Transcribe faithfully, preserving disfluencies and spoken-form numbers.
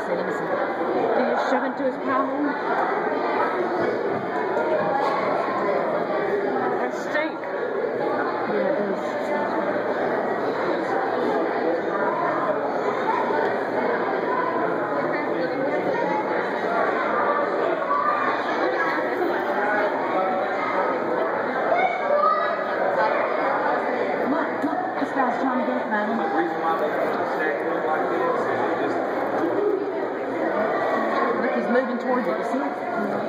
said, let me see. Do you shove into his cow hole? That stink. Yeah, it does. Look, look, this guy's trying to get it, man. Look, he's moving towards it, you see?